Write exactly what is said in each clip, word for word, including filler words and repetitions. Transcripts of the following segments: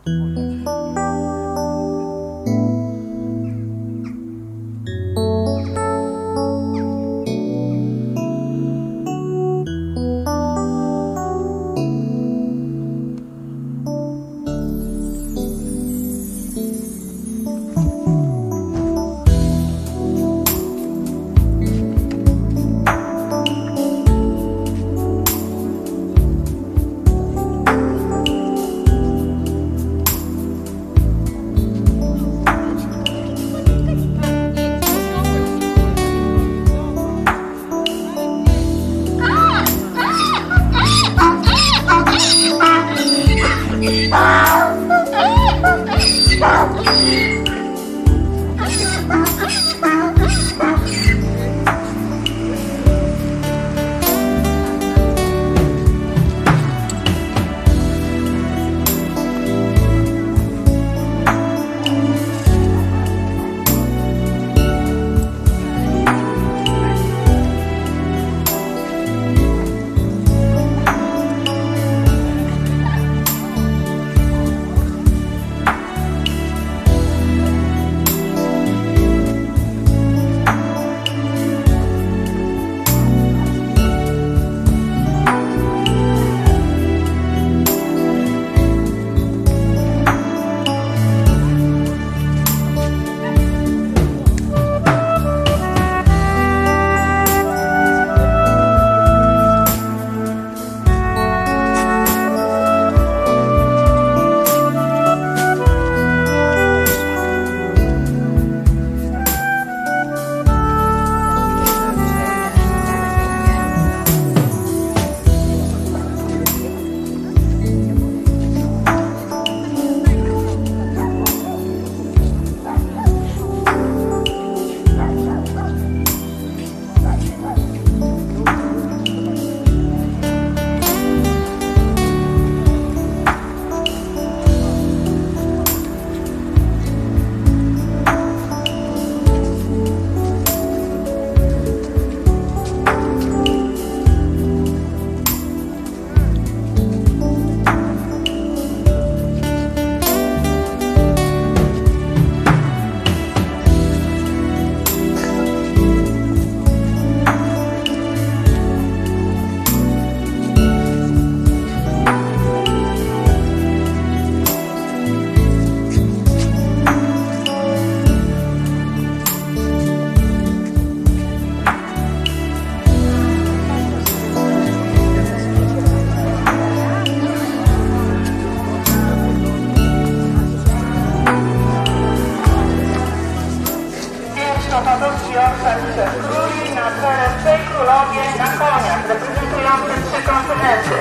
Opatowski Orszak Trzech Króli na czele Trzej Królowie na koniach, reprezentujące trzy kontynenty.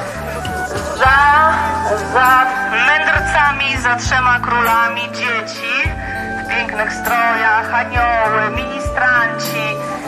Za, za mędrcami, za trzema królami dzieci w pięknych strojach, anioły, ministranci.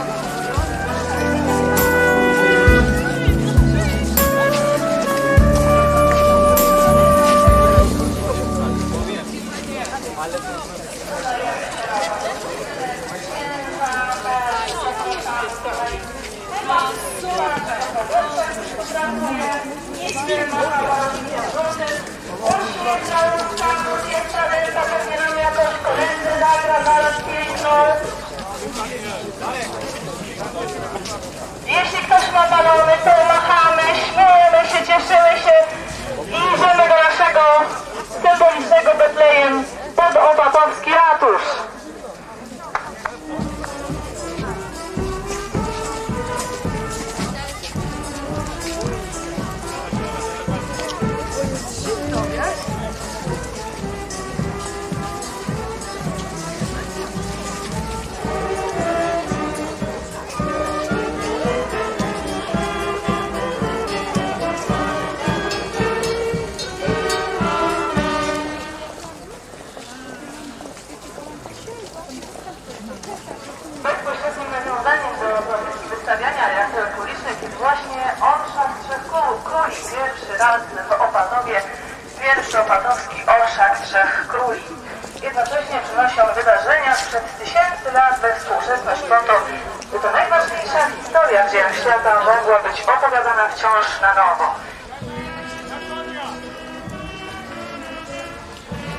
Jeśli ktoś ma balony, to machamy, śmiejemy się, cieszymy się i idziemy do naszego symbolicznego Betlejem pod Opatowski ratusz. Bezpośrednim nawiązaniem do wystawiania reaktorów kulicznych jest właśnie Orszak Trzech Króli. Pierwszy raz w Opatowie, pierwszy opatowski Orszak Trzech Króli. Jednocześnie przynosi on wydarzenia sprzed tysięcy lat we współczesność po to, by to najważniejsza historia dzieł świata mogła być opowiadana wciąż na nowo.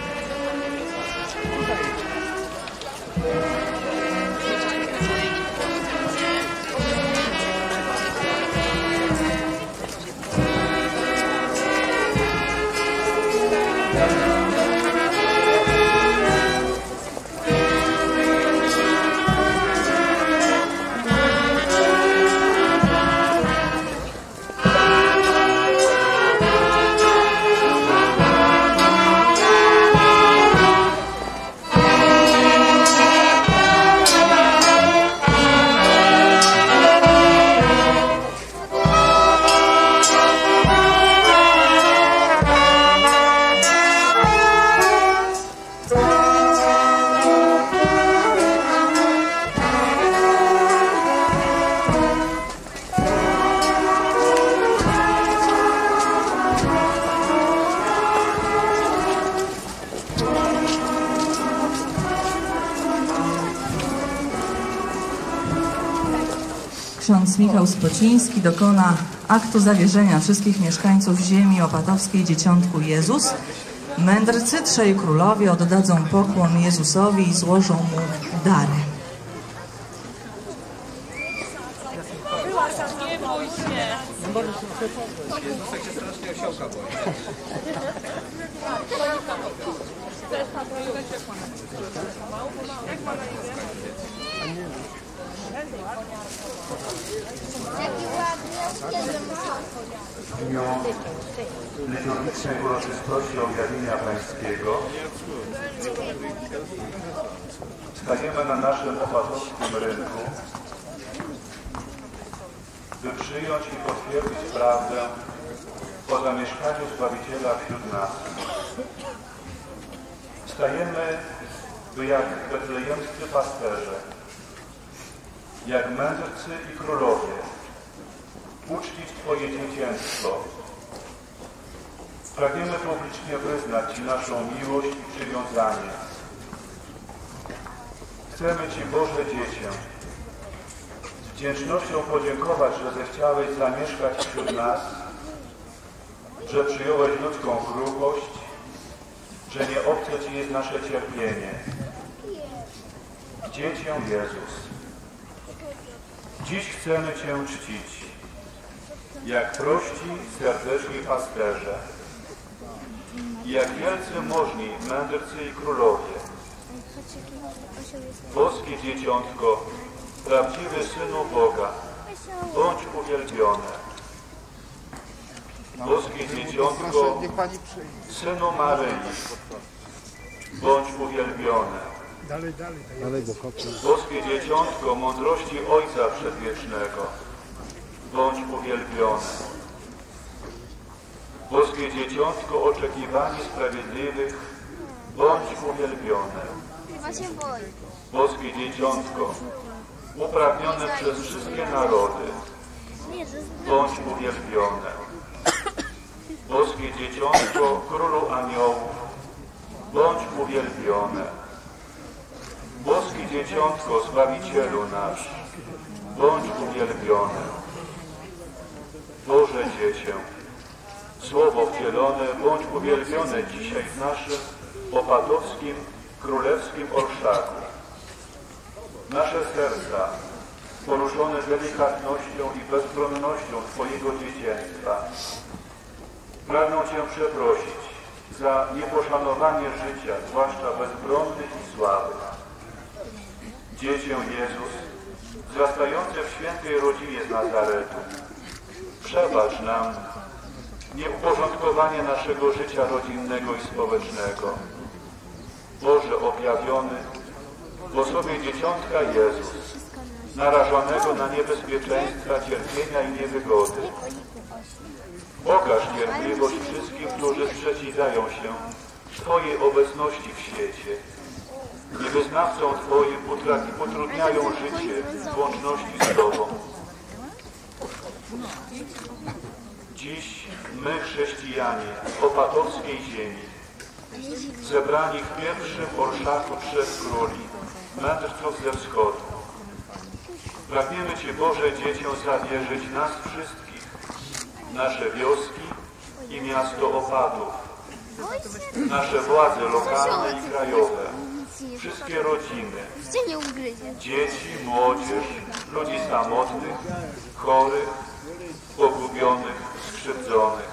ksiądz Michał Spociński dokona aktu zawierzenia wszystkich mieszkańców ziemi opatowskiej Dzieciątku Jezus. Mędrcy, trzej królowie oddadzą pokłon Jezusowi i złożą mu dary. Nie bój się. Jezusek się strasznie osiołka boi. W dniu liturgicznej uroczystości objawienia Pańskiego stajemy na naszym opatowskim rynku, by przyjąć i potwierdzić prawdę o zamieszkaniu Zbawiciela wśród nas. Stajemy, by jak betlejemscy pasterze, jak mędrcy i królowie uczcić Twoje dzieciństwo. Pragniemy publicznie wyznać Ci naszą miłość i przywiązanie. Chcemy Ci, Boże Dziecię, z wdzięcznością podziękować, że zechciałeś zamieszkać wśród nas, że przyjąłeś ludzką kruchość, że nie obce Ci jest nasze cierpienie. Dziecię Jezus, dziś chcemy Cię czcić, jak prości, serdeczni pasterze, jak wielcy możni mędrcy i królowie. Boskie Dzieciątko, prawdziwy Synu Boga, bądź uwielbione. Boskie Dzieciątko, Synu Maryi, bądź uwielbione. Boskie Dzieciątko, mądrości Ojca Przedwiecznego, bądź uwielbione. Boskie Dzieciątko, oczekiwanie sprawiedliwych, bądź uwielbione. Boskie Dzieciątko, uprawnione przez wszystkie narody, bądź uwielbione. Boskie Dzieciątko, Królu Aniołów, bądź uwielbione. Boskie Dzieciątko, Zbawicielu nasz, bądź uwielbione. Boże Dziecię, Słowo wcielone, bądź uwielbione dzisiaj w naszym opatowskim, królewskim orszaku. Nasze serca, poruszone delikatnością i bezbronnością Twojego dzieciństwa, pragną Cię przeprosić za nieposzanowanie życia, zwłaszcza bezbronnych i słabych. Dziecię Jezus, wzrastające w świętej rodzinie z Nazaretu, przebacz nam nieuporządkowanie naszego życia rodzinnego i społecznego. Boże objawiony w osobie Dzieciątka Jezus, narażonego na niebezpieczeństwa, cierpienia i niewygody. Okaż cierpliwość wszystkim, którzy sprzeciwiają się Twojej obecności w świecie. Niewyznawcom Twoim utrudniają życie w łączności z Tobą. Dziś my, chrześcijanie opatowskiej ziemi, zebrani w pierwszym orszaku trzech króli, mędrców ze wschodu, pragniemy Ci, Boże Dziecię, zawierzyć nas wszystkich, nasze wioski i miasto Opatów, nasze władze lokalne i krajowe, wszystkie rodziny, dzieci, młodzież, ludzi samotnych, chorych, pogubionych, skrzywdzonych.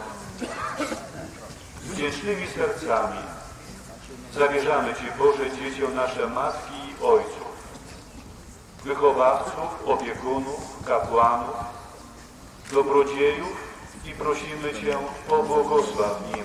Z wdzięcznymi sercami zawierzamy Ci, Boże Dziecię, nasze matki i ojców, wychowawców, opiekunów, kapłanów, dobrodziejów i prosimy Cię, pobłogosław im.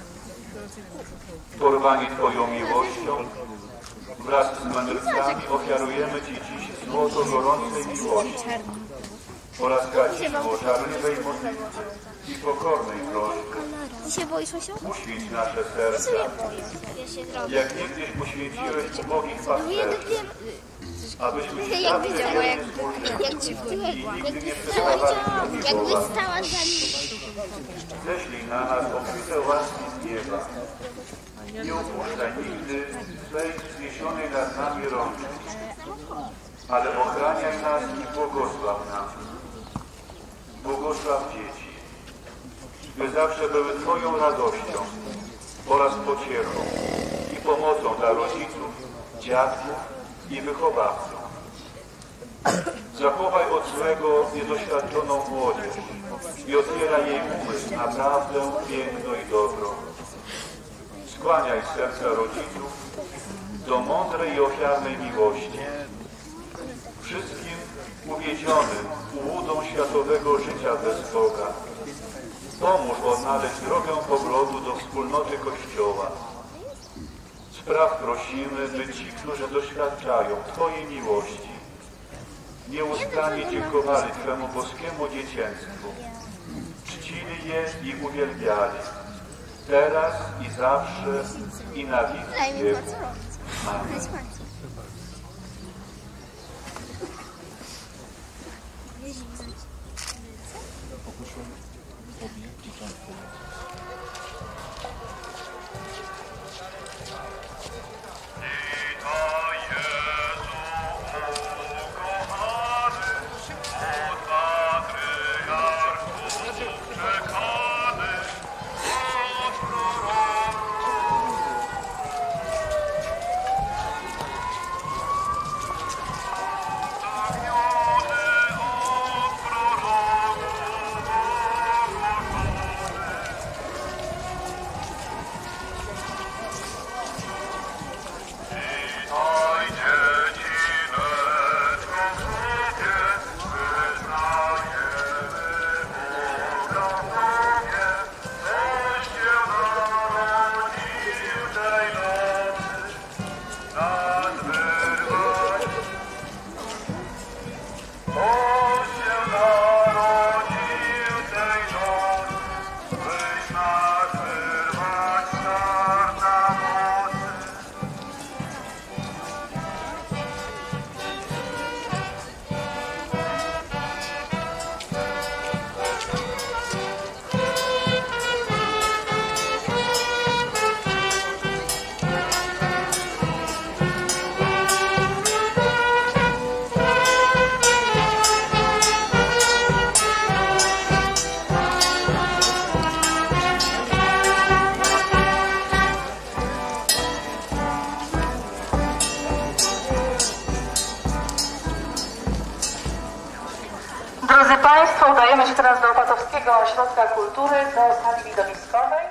Porwani Twoją miłością, wraz z mędrcami ofiarujemy Ci dziś złoto gorącej miłości oraz kadzidło żarliwej modlitwy i pokornej prośby. Uświęć nasze serca, jak niegdyś poświęciłeś ubogich pasterzy, abyśmy światły wiernie służyli i nigdy nie przestawali miłować. Ześlij na nas obfite łaski z nieba. Nie opuszczaj nigdy swej wzniesionej nad nami rączki. ale ochraniaj nas i błogosław nam. Błogosław dzieci, by zawsze były Twoją radością oraz pociechą i pomocą dla rodziców, dziadków i wychowawców. Zachowaj od złego niedoświadczoną młodzież i otwieraj jej umysł na prawdę, piękno i dobro. Skłaniaj serca rodziców do mądrej i ofiarnej miłości. Wszystkim uwiedzionym ułudą światowego życia bez Boga pomóż odnaleźć drogę powrotu do wspólnoty Kościoła. Spraw prosimy, by ci, którzy doświadczają Twojej miłości, nieustannie dziękowali Twemu boskiemu dzieciństwu, czcili je i uwielbiali, teraz i zawsze i na wieki wieków. Amen. Drodzy Państwo, udajemy się teraz do Opatowskiego Ośrodka Kultury, do sali widowiskowej.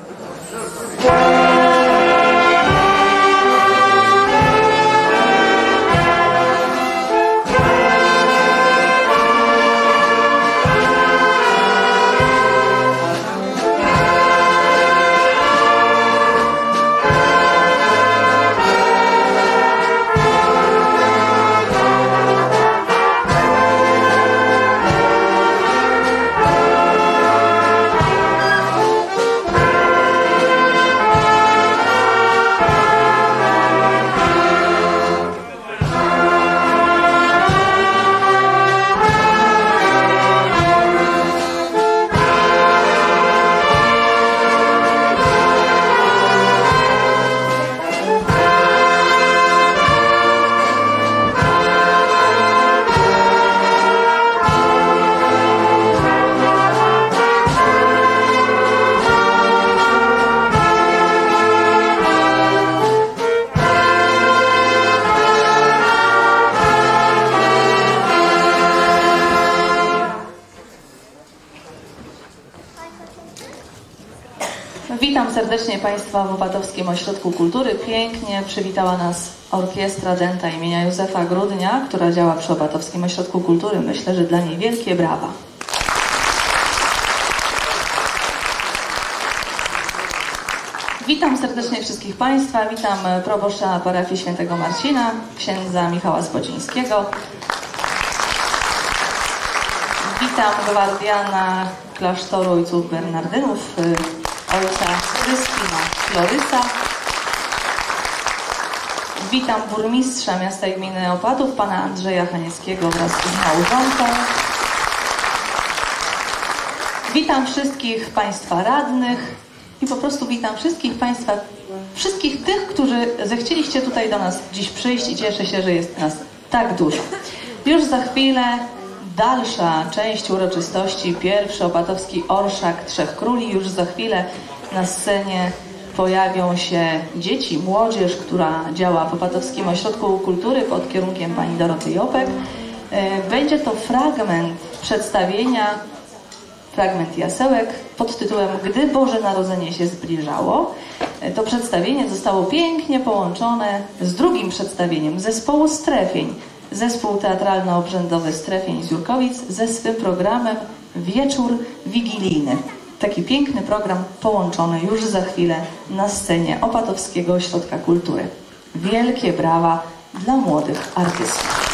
Witam serdecznie Państwa w Opatowskim Ośrodku Kultury. Pięknie przywitała nas Orkiestra Dęta imienia Józefa Grudnia, która działa przy Opatowskim Ośrodku Kultury. Myślę, że dla niej wielkie brawa. Witam serdecznie wszystkich Państwa. Witam proboszcza parafii Świętego Marcina, księdza Michała Zbodzińskiego. Witam gwardiana klasztoru ojców Bernardynów, ojca Kryspina Florysa. Witam burmistrza miasta i gminy Opatów, pana Andrzeja Hanieckiego wraz z małżonką. Witam wszystkich Państwa radnych i po prostu witam wszystkich Państwa, wszystkich tych, którzy zechcieliście tutaj do nas dziś przyjść i cieszę się, że jest nas tak dużo. Już za chwilę dalsza część uroczystości, pierwszy opatowski orszak Trzech Króli. Już za chwilę na scenie pojawią się dzieci, młodzież, która działa w Opatowskim Ośrodku Kultury pod kierunkiem pani Doroty Jopek. Będzie to fragment przedstawienia, fragment jasełek pod tytułem Gdy Boże Narodzenie się zbliżało. To przedstawienie zostało pięknie połączone z drugim przedstawieniem zespołu Strefień. Zespół teatralno-obrzędowy Strefień z Jurkowic ze swym programem Wieczór Wigilijny. Taki piękny program połączony już za chwilę na scenie Opatowskiego Ośrodka Kultury. Wielkie brawa dla młodych artystów.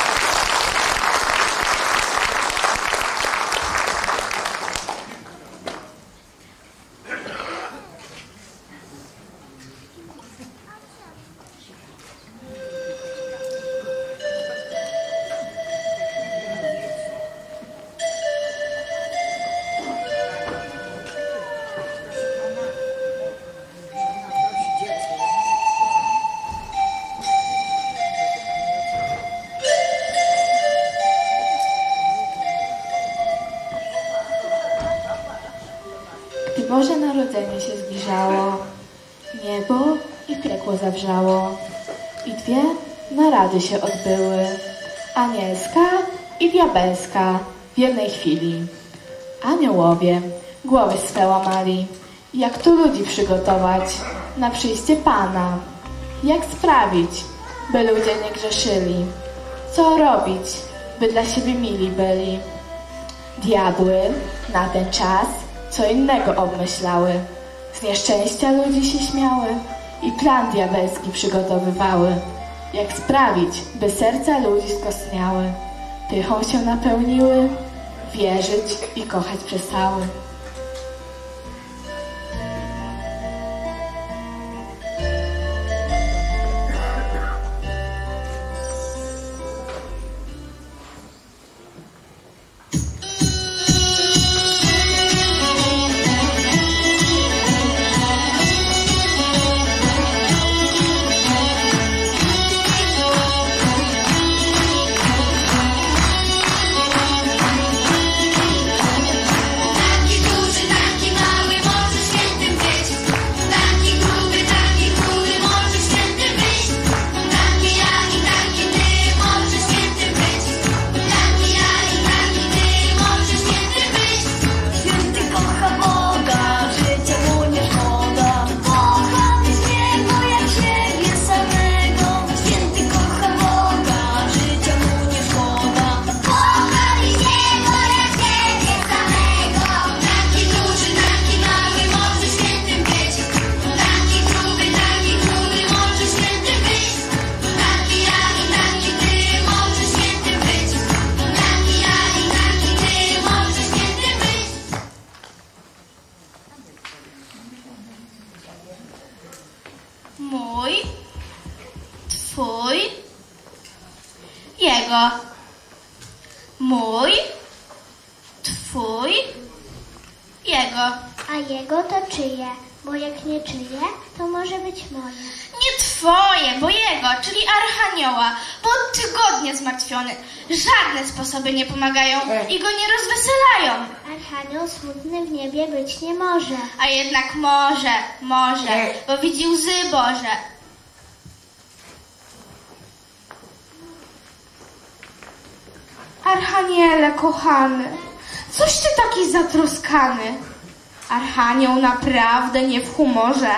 Boże Narodzenie się zbliżało, niebo i piekło zawrzało i dwie narady się odbyły, anielska i diabelska w jednej chwili. Aniołowie głowy swe łamali, jak tu ludzi przygotować na przyjście Pana, jak sprawić, by ludzie nie grzeszyli, co robić, by dla siebie mili byli. Diabły na ten czas co innego obmyślały, z nieszczęścia ludzi się śmiały i plan diabelski przygotowywały, jak sprawić, by serca ludzi skostniały, pychą się napełniły, wierzyć i kochać przestały. Mój, twój, jego. Mój, twój, jego. A jego to czyje? Bo jak nie czyje, to może być moje. Nie twoje, bo jego, czyli Archanioła, bo od tygodnia zmartwiony. Żadne sposoby nie pomagają i go nie rozweselają. Archanioł smutny w niebie być nie może. A jednak może, może, bo widzi łzy Boże. Archaniele, kochany, coś ty taki zatroskany. Archanioł naprawdę nie w humorze.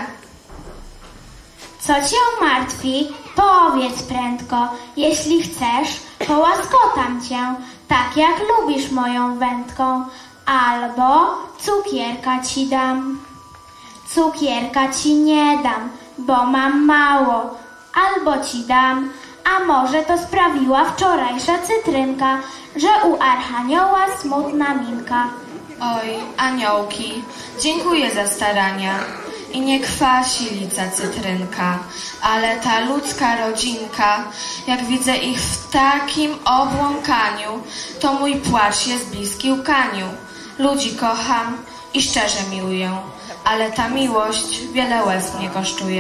Co cię martwi? Powiedz prędko. Jeśli chcesz, połaskotam cię, tak jak lubisz moją wędką. Albo cukierka ci dam. Cukierka ci nie dam, bo mam mało. Albo ci dam, a może to sprawiła wczorajsza cytrynka, że u Archanioła smutna minka. Oj, aniołki, dziękuję za starania. I nie kwasi lica cytrynka, ale ta ludzka rodzinka, jak widzę ich w takim obłąkaniu, to mój płacz jest bliski łkaniu. Ludzi kocham i szczerze miłuję, ale ta miłość wiele łez mnie kosztuje.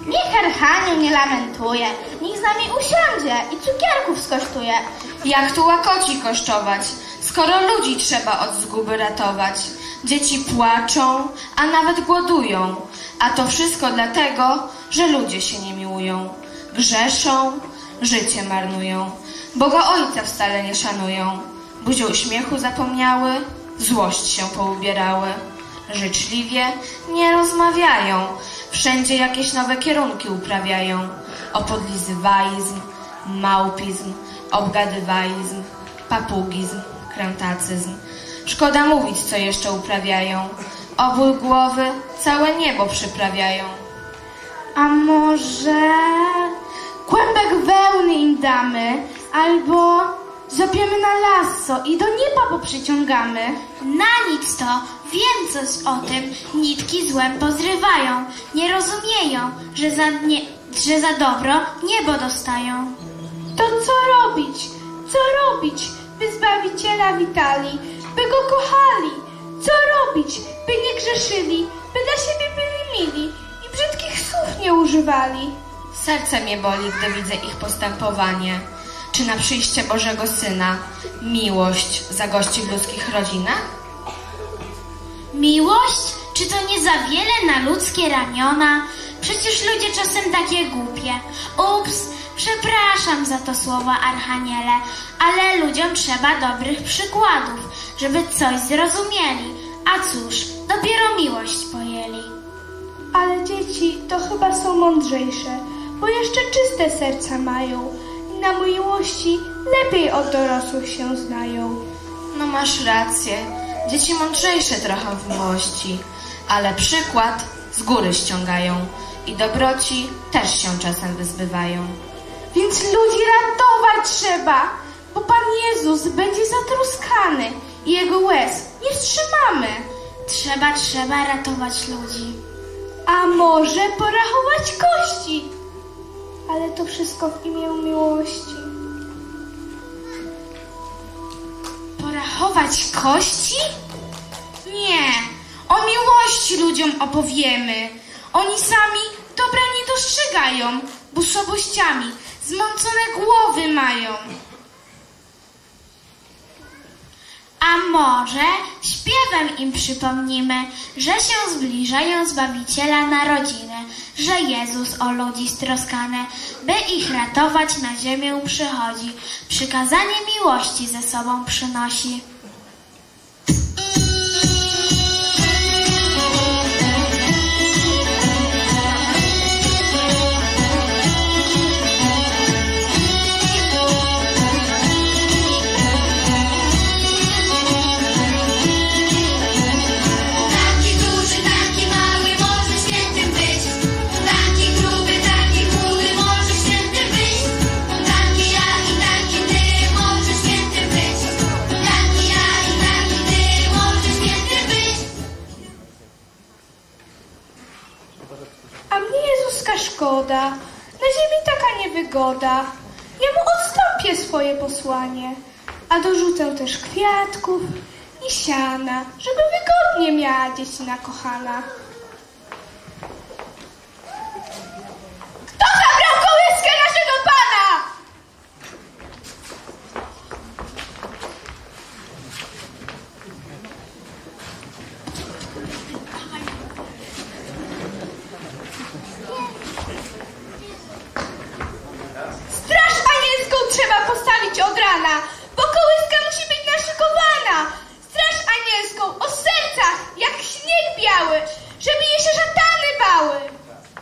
Niech Archanioł nie lamentuje, niech z nami usiądzie i cukierków skosztuje. Jak tu łakoci kosztować, skoro ludzi trzeba od zguby ratować? Dzieci płaczą, a nawet głodują, a to wszystko dlatego, że ludzie się nie miłują. Grzeszą, życie marnują, Boga Ojca wcale nie szanują. Buzią śmiechu zapomniały, złość się poubierały. Życzliwie nie rozmawiają, wszędzie jakieś nowe kierunki uprawiają. Opodlizywaizm, małpizm, obgadywaizm, papugizm, krętacyzm. Szkoda mówić, co jeszcze uprawiają. Obój głowy całe niebo przyprawiają. A może kłębek wełny im damy, albo zapiemy na lasso i do nieba poprzyciągamy. Na nic to, wiem coś o tym, nitki złem pozrywają, nie rozumieją, że za, nie, że za dobro niebo dostają. To co robić, co robić, by Zbawiciela witali, by Go kochali? Co robić, by nie grzeszyli, by dla siebie byli mili i brzydkich słów nie używali? Serce mnie boli, gdy widzę ich postępowanie. Czy na przyjście Bożego Syna miłość zagości w ludzkich rodzinach? Miłość? Czy to nie za wiele na ludzkie ramiona? Przecież ludzie czasem takie głupie. Ups, przepraszam za to słowa, Archaniele, ale ludziom trzeba dobrych przykładów, żeby coś zrozumieli. A cóż, dopiero miłość pojęli. Ale dzieci to chyba są mądrzejsze, bo jeszcze czyste serca mają i na miłości lepiej od dorosłych się znają. No masz rację, dzieci mądrzejsze trochę w miłości, ale przykład z góry ściągają i dobroci też się czasem wyzbywają. Więc ludzi ratować trzeba, bo Pan Jezus będzie zatruskany i Jego łez nie wstrzymamy. Trzeba, trzeba ratować ludzi. A może porachować kości? Ale to wszystko w imię miłości. Porachować kości? Nie, o miłości ludziom opowiemy. Oni sami dobra nie dostrzegają, bo słabościami zmącone głowy mają. A może śpiewem im przypomnimy, że się zbliżają Zbawiciela narodziny, że Jezus o ludzi stroskany, by ich ratować na ziemię przychodzi, przykazanie miłości ze sobą przynosi. Szkoda, na ziemi taka niewygoda. Ja mu odstąpię swoje posłanie, a dorzucę też kwiatków i siana, żeby wygodnie miała dziecina kochana. Kto zabrał kołyskę naszego Pana? Straż anielską trzeba postawić od rana, bo kołyska musi być naszykowana. Straż anielską o sercach, jak śnieg biały, żeby je się szatany bały.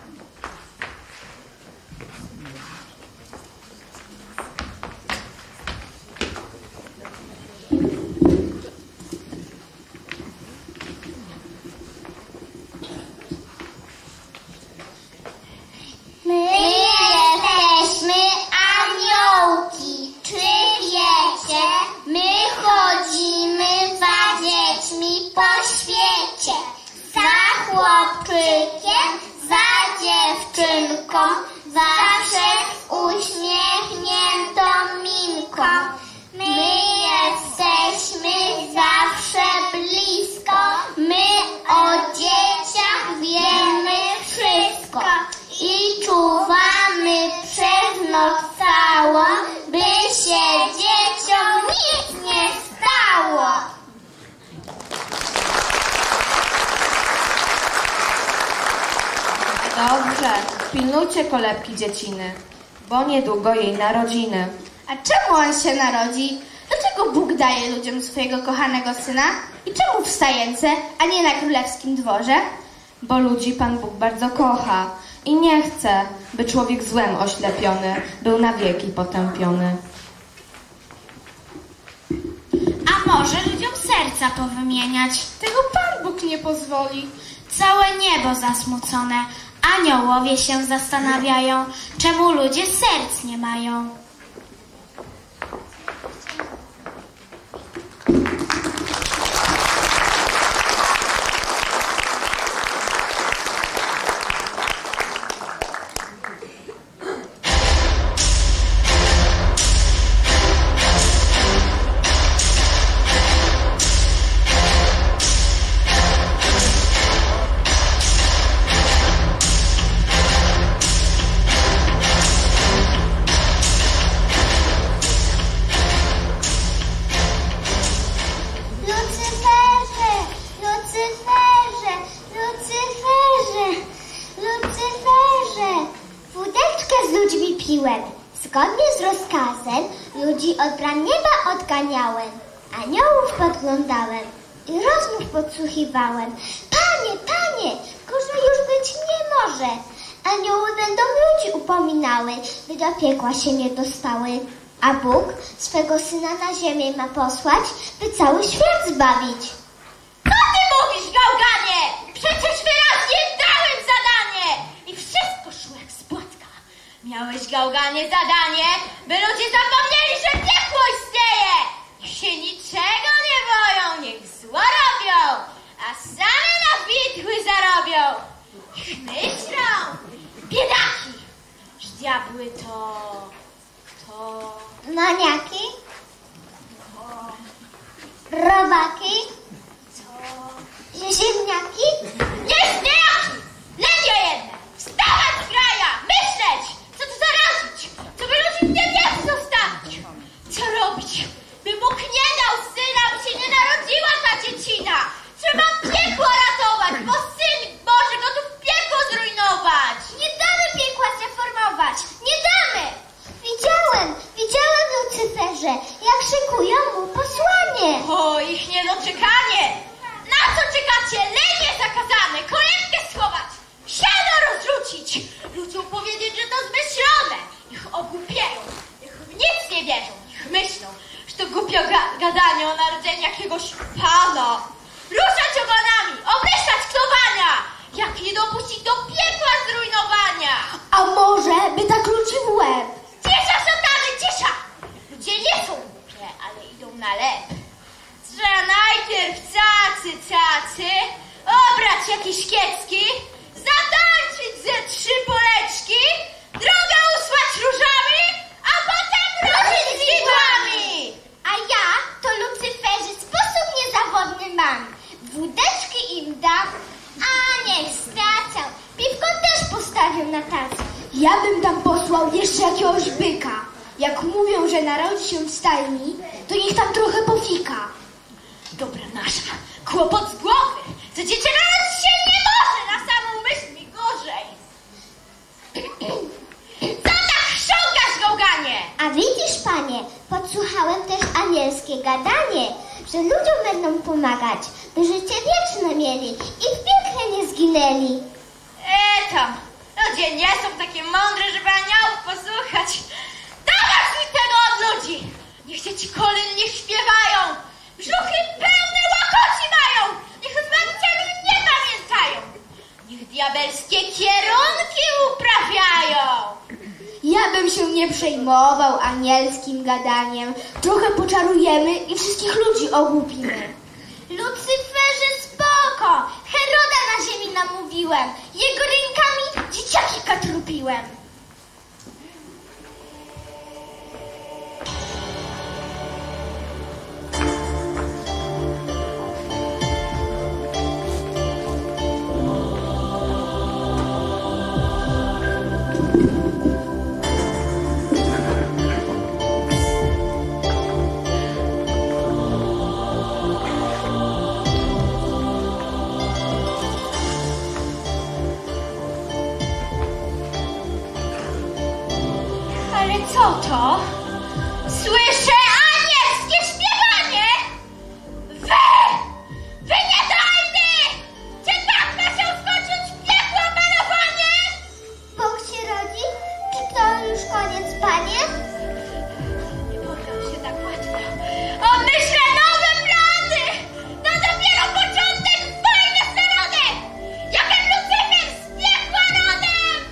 My jesteśmy aniołki, czy wiecie? My chodzimy za dziećmi po świecie, za chłopczykiem, za dziewczynką, zawsze z uśmiechniętą minką. My jesteśmy zawsze blisko, my o dzieciach wiemy wszystko i Dobrze, pilnujcie kolebki dzieciny, bo niedługo jej narodziny. A czemu on się narodzi? Dlaczego Bóg daje ludziom swojego kochanego syna? I czemu w stajence, a nie na królewskim dworze? Bo ludzi Pan Bóg bardzo kocha i nie chce, by człowiek złem oślepiony był na wieki potępiony. A może ludziom serca powymieniać? Tego Pan Bóg nie pozwoli. Całe niebo zasmucone, aniołowie się zastanawiają, czemu ludzie serc nie mają. Zgodnie z rozkazem ludzi od bram nieba odganiałem, aniołów podglądałem i rozmów podsłuchiwałem. Panie, panie, gorzej już być nie może. Anioły będą ludzi upominały, by do piekła się nie dostały. A Bóg swego Syna na ziemię ma posłać, by cały świat zbawić. Co ty mówisz, gałganie? Przecież wyraźnie dałem zadanie i wszystko szło jak z płatka. Miałeś, gałganie, zadanie, by ludzie zapomnieli, że piekło istnieje. Niech się niczego nie boją, niech zło robią, a same na widły zarobią. Niech myślą, biedaki, że diabły to... to... Maniaki? Robaki? Że ziemniaki? Nie ziemniaki! Ledzie jedne! Wstawać z kraja! Myśleć! Co tu zarazić? Co by ludzi w niewiedzy zostawić? Co robić? By Bóg nie dał syna, by się nie narodziła ta dziecina! Trzeba piekło ratować, bo Syn Boży gotów piekło zrujnować! Nie damy piekła zreformować! Nie damy! Widziałem, widziałem, Lucyferze, jak szykują mu posłanie. O, ich niedoczekanie! Na co czekacie? Lenie zakazane, kolebkę schować, siano rozrzucić, ludziom powiedzieć, że to zmyślone. Niech ogłupieją, niech w nic nie wierzą, niech myślą, że to głupio ga gadanie o narodzeniu jakiegoś Pana. Ruszać ogonami, obryszać knowania, jak nie dopuścić do piekła zrujnowania. A może by tak ludzi w łeb? Cisza, szatany, cisza! Ludzie nie są głupie, ale idą na lep. Trzeba najpierw cacy, cacy, obrać jakiś kiecki, zatańczyć ze trzy poleczki, drogę usłać różami, a potem ruszyć z widłami. A ja to, Lucyferze, sposób niezawodny mam. Wódeczki im dam, a niech stracą. Piwko też postawią na tacy. Ja bym tam posłał jeszcze jakiegoś byka. Jak mówią, że narodzi się w stajni, to niech tam trochę pofika. Dobra nasza, kłopot z głowy, co dziecię narodzić się nie może, na samą myśl mi gorzej. Co tak chrząkasz, gałganie? A widzisz, panie, podsłuchałem też anielskie gadanie, że ludziom będą pomagać, by życie wieczne mieli i w piekle nie zginęli. E tam, ludzie nie są takie mądre, żeby aniołów posłuchać. Dawać mi tego od ludzi. Niech dzieci kolędnie śpiewają. Brzuchy pełne łakoci mają. Niech o Zbawicielu nie pamiętają. Niech diabelskie kierunki uprawiają. Ja bym się nie przejmował anielskim gadaniem. Trochę poczarujemy i wszystkich ludzi ogłupimy. Lucyferze, spoko! Heroda na ziemi namówiłem. Jego rękami dzieciaki katrupiłem. Ale co to? Słyszę anielskie śpiewanie! Wy! Wy niedojdy! Czy tak ma się skończyć piekło malowanie? Bóg się rodzi? Czy to już koniec, panie? Nie poddam się tak łatwo. Obmyślę nowe plany! To dopiero początek wojny z narodem! Jakem Lucyfer z piekła rodem!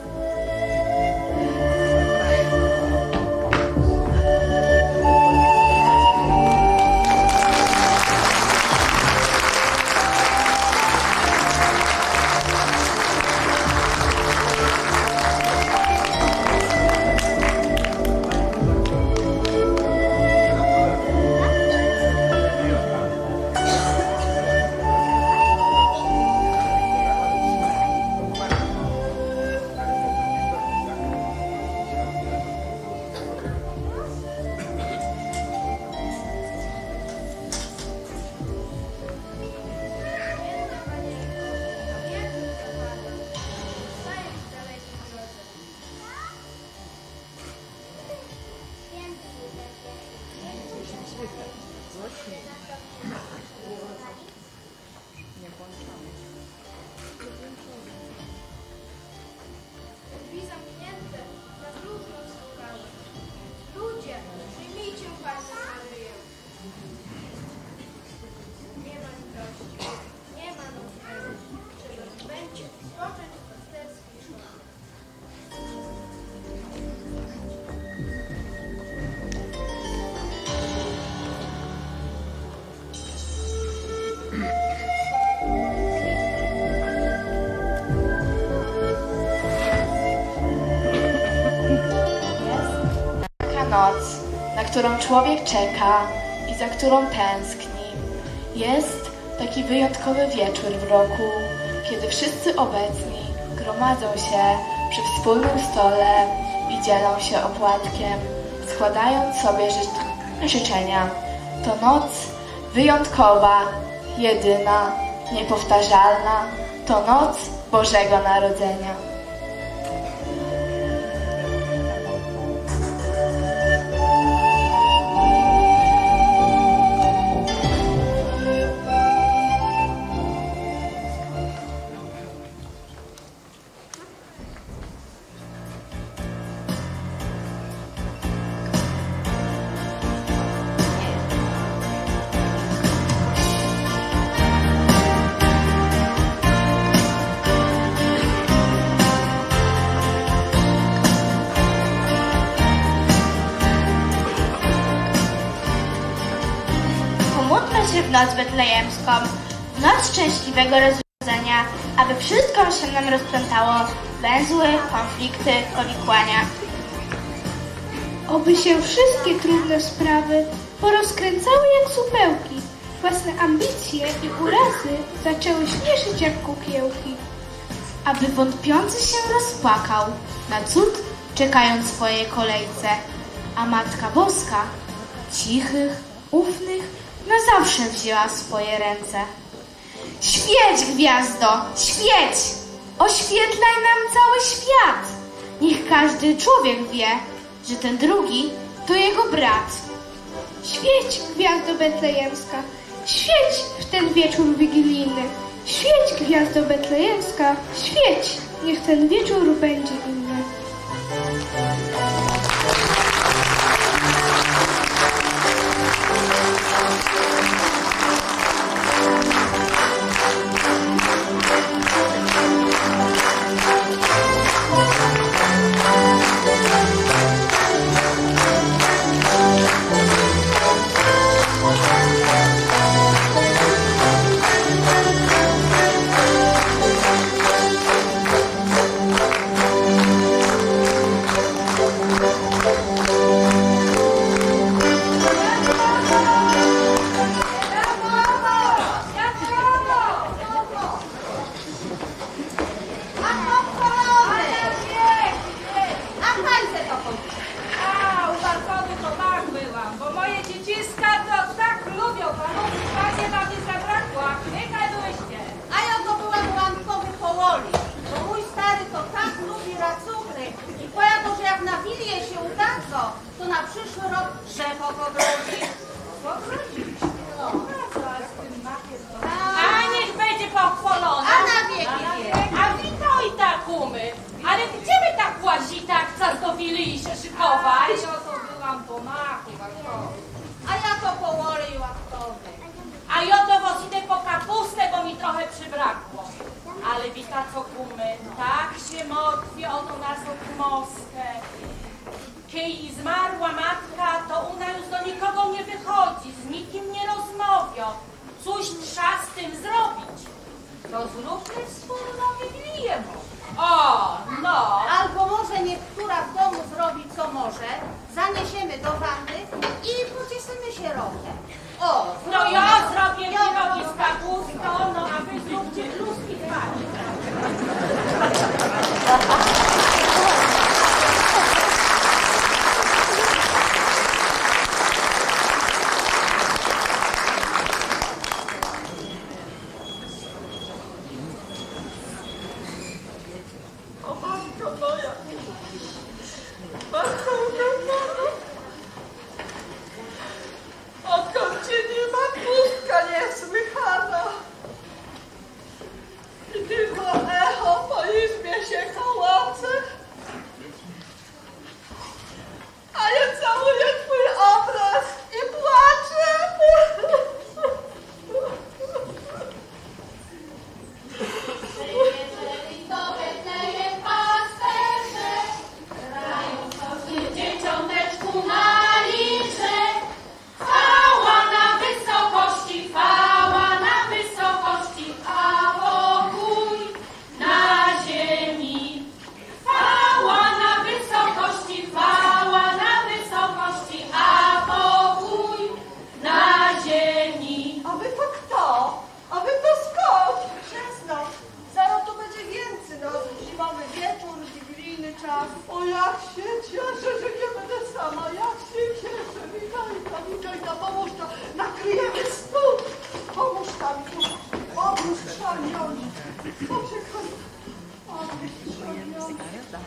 Drzwi zamknięte, na próżno stukały. Ludzie, przyjmijcie Pannę Maryję. Nie ma litości, nie ma nocnego, czy rozbędzie spoczęć pasterski szlak. Taka noc, na którą człowiek czeka i za którą tęskni. Jest taki wyjątkowy wieczór w roku, kiedy wszyscy obecni gromadzą się przy wspólnym stole i dzielą się opłatkiem, składając sobie ży- życzenia. To noc wyjątkowa, jedyna, niepowtarzalna. To noc Bożego Narodzenia. Pomódlmy się w noc betlejemską, w noc szczęśliwego rozwiązania, aby wszystko się nam rozplątało, węzły, konflikty, powikłania. Oby się wszystkie trudne sprawy porozkręcały jak supełki. Własne ambicje i urazy zaczęły śmieszyć jak kukiełki. Aby wątpiący się rozpłakał na cud, czekając w swojej kolejce, a Matka Boska cichych, ufnych na zawsze wzięła w swoje ręce. Świeć, gwiazdo, świeć! Oświetlaj nam cały świat! Niech każdy człowiek wie, że ten drugi to jego brat. Świeć, gwiazdo betlejemska, świeć w ten wieczór wigilijny. Świeć, gwiazdo betlejemska, świeć, niech ten wieczór będzie inny. co? To na przyszły rok drzew ogrodzi. No. A niech będzie pochwalona. A na wieki wie. A wito i tak umy. Ale gdzie my tak łazitach zdobili się szykować? Ja to byłam po machu, a ja to po łole i łaptowej. A ja do was idę po kapustę, bo mi trochę przybrakło. Ale wita co kumy, tak się martwi o tą naszą Moskę. Kiedy zmarła matka, to ona już do nikogo nie wychodzi, z nikim nie rozmawia. Coś trzeba z tym zrobić. To zróbmy wspólną Wigilię. O, no. Albo może niektóra w domu zrobi co może, zaniesiemy do wanny i pocieszymy się rokiem. O, No ja zrobię pierogi z kapustą, no a wy zróbcie kluski twarzy. Odkąd cię nie ma, pustka niesłychana. I tylko echo po izbie się kołace. A ja całuję twój obraz i płaczę. Dzieciąteczku naliczę, chwała na wysokości, chwała na wysokości, a pokój na ziemi. Chwała na wysokości, chwała na wysokości, a pokój na ziemi. A wy to kto? A wy to skąd? Przesno. Zaraz to będzie więcej, no. Zimowy wieczór, wigilijny czas. O, jak się cieszę, że nie będę sama. Jak się cieszę. Witajta, witajta, pomóż to. Nakryjemy stół. Pomóż tam. Pomóż szalniony. Poczekaj. Pomóż szalniony.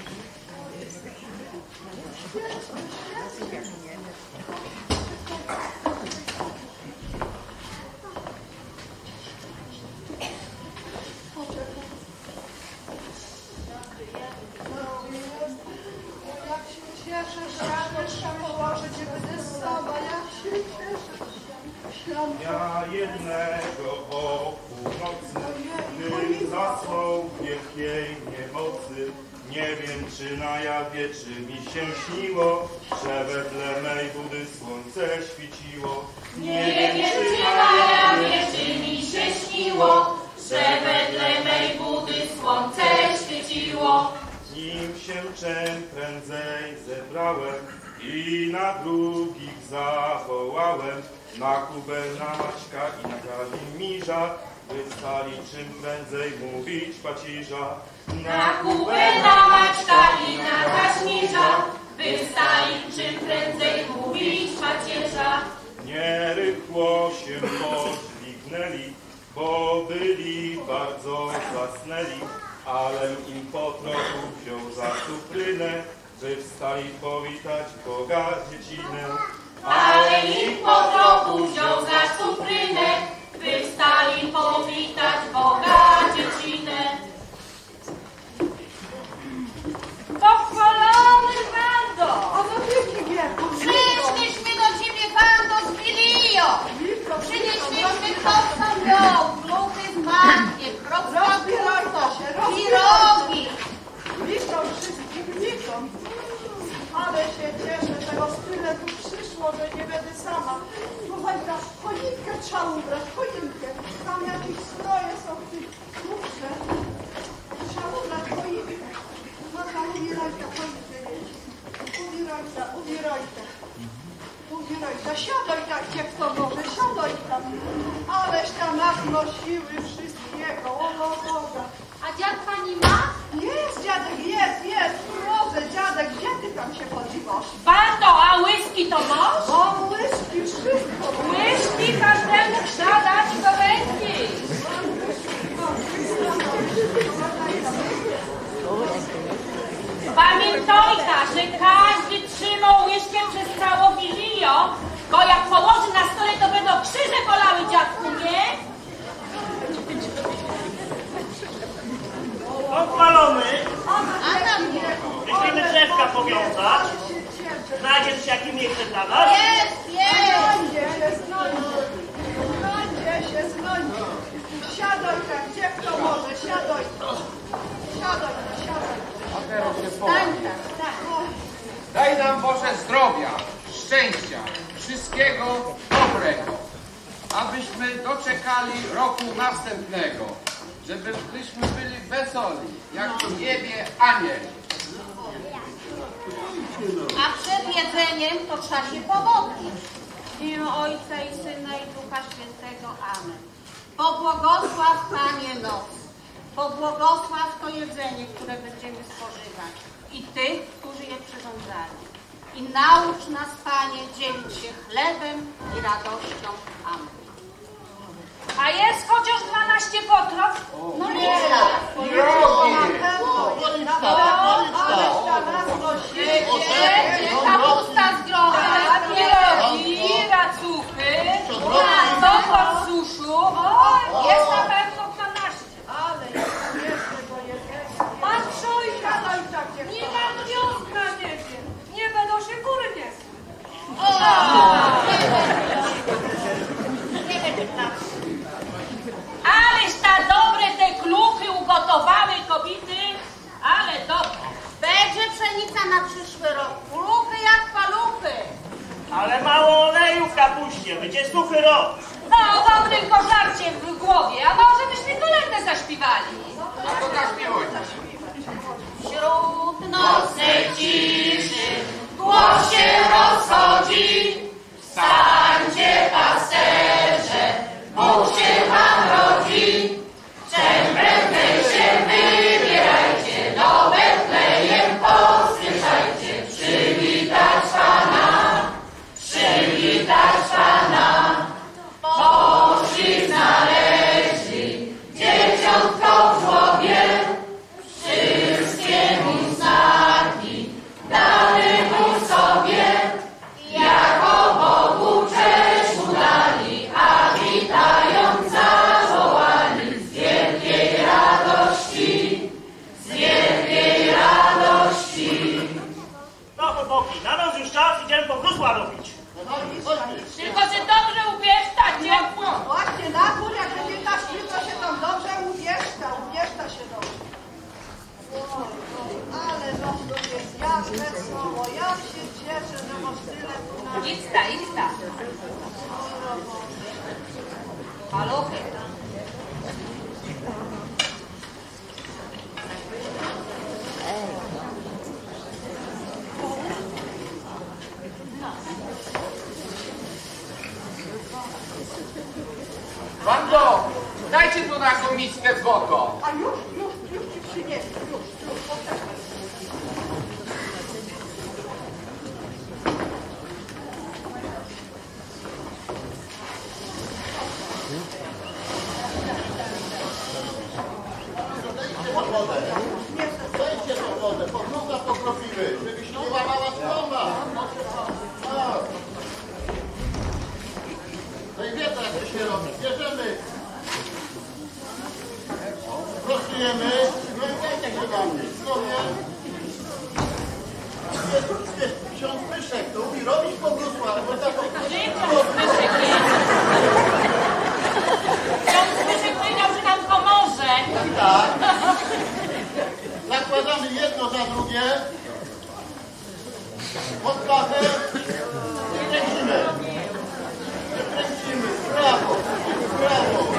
Jak się cieszę, że rano trzeba położyć, nie będę sama. Jak się cieszę. Ja jednego o północy, gdy zasnął w wielkiej niemocy, nie wiem, czy na jawie, czy mi się śniło, że wedle mej budy słońce świeciło. Nie wiem, czy na jawie, czy mi się śniło, że wedle mej budy słońce świeciło. Nim się czym prędzej zebrałem i na drugich zawołałem, na Kubę, na Maćka i na Kazimierza, by stali czym prędzej mówić pacierza. Na Kubę, na Maćka i na Kazimierza, by stali czym prędzej mówić pacierza. Nie rychło się podźwignęli, bo byli bardzo zasnęli, ale im po trochu wziął za cuprynę, by wstali powitać Boga dziecinę. Ale im po trochu wziął za cuprynę, by wstali powitać Boga dziecinę. Pochwalony Wando! A na wieki wieku. Przyszliśmy do ciebie, Wando, z Bilijo. Przynieśliśmy kostą ją, gluchy z makiem, krocka kurto, pirogi. Liczą wszystkim, liczą. Ale się cieszę, że o tyle tu przyszło, że nie będę sama. Słuchaj, ta choinkę trzeba ubrać, choinkę. Tam jakieś stroje są w tych kuchce. Trzeba ubrać choinkę. No tam ubierajta, choinkę mieć. Ubierajta, ubierajta. Ubierajta, siadaj tak, jak to może, siadaj tam. Aleś tam nas nosiły wszystkiego, o no Boga. A dziad pani ma? Jest dziadek, jest, jest, proszę, dziadek, gdzie ty tam się podziwasz? Wando, a whisky to masz? O, łyżki, wszystko. Whisky każdemu trzeba dać do ręki. Pamiętajcie, że każdy każdy trzymał łyżkę przez całą Wigilio, bo jak położy na stole, to będą krzyże bolały, dziadku, nie? Pochwalony. Myślimy drzewka powiązać. Znajdziesz się jakie miejsce dla nas? Jest, jest! Znajdzie się, znajdzie. Znajdzie się, znajdzie. Siadaj tak, gdzie kto może, siadaj. Siadaj, siadaj. Stań tak, tak. Daj nam Boże zdrowia, szczęścia, wszystkiego dobrego, abyśmy doczekali roku następnego, żebyśmy byli wesoli, jak w niebie anieli. A przed jedzeniem to trzeba się pomodlić. W imię Ojca i Syna i Ducha Świętego. Amen. Pobłogosław, Panie, noc. Pobłogosław to jedzenie, które będziemy spożywać. I tych, którzy je przyrządzali. I naucz nas, Panie, dzielić się chlebem i radością. Amen. A jest chociaż dwanaście potraw? No nie, kapusta z grochem, pierogi, racuchy, sokor z suszu. O, jest na pewno dwanaście. Ale jest jeszcze do jedzenia. Pan Szojka, nie mam gwiazd na niebie. Nie będą się góry niesły. Ależ ta dobre te kluchy ugotowały kobiety, ale dobre. Będzie pszenica na przyszły rok. Kluchy jak paluchy. Ale mało oleju w kapuście, będzie suchy rok. No, o dobrym koszarcie w głowie, a może byśmy kolędę zaśpiewali? No to zaśpiewaj. Wśród nocnej ciszy głos się rozchodzi. Wstańcie, pasterze, Bóg się wam rodzi. Czem prędzej się wybierajcie, do Betlejem pospieszajcie. Przywitać Pana, przywitać Pana. Bożni znaleźli dzieciątko w żłobie. Wszystkie mu znaki dali mu sobie. Jako Bogu cześć mu dali, a witając zawołali z wielkiej radości, z wielkiej radości. No chłopaki, na nas już czas, idziemy powrósła robić. Tylko się dobrze upiesztacie. Właśnie na górę, jak będzie ta śpiewka się tam dobrze uwieszta, uwieszta się dobrze. O, ale no to jest jak wesoło, ja się cieszę, że masz tyle tu na... Idźta, idźta. Paluchy. Bando, dajcie tu na miskę złotą. A już, już, już ci przyniesie, już, już, poczekaj. Wejdźcie tą wodę, podróżna pokropimy, żeby się nie łamała strona. No i wiecie, jak to się robi. Bierzemy, prostujemy, no i dajcie grzebami. Sobie jest, jest ksiądz Pyszek, to mówi robić powrósła, bo taką... Ksiądz Pyszek powiedział, że nam pomoże. Tak. Nakładamy jedno za drugie. Pod pachę i kręcimy. I kręcimy. Brawo. Brawo.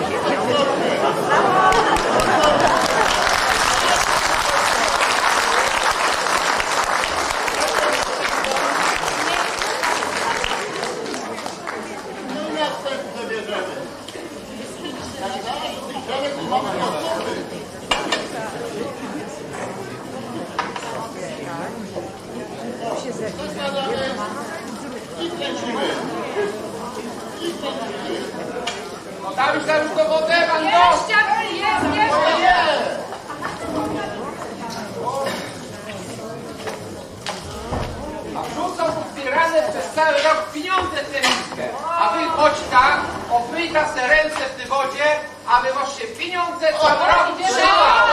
No i następne bierzemy. Jak zaraz do tych drzewek mamy gotowy. Zakładamy i kręcimy. I kręcimy. No dałeś tam już do wodę, Bando? Jest, jest, jest, jest. tę miskę. A wy chodź tak, obmyjta se ręce w tej wodzie, aby wasz się pieniądze co robić trzeba.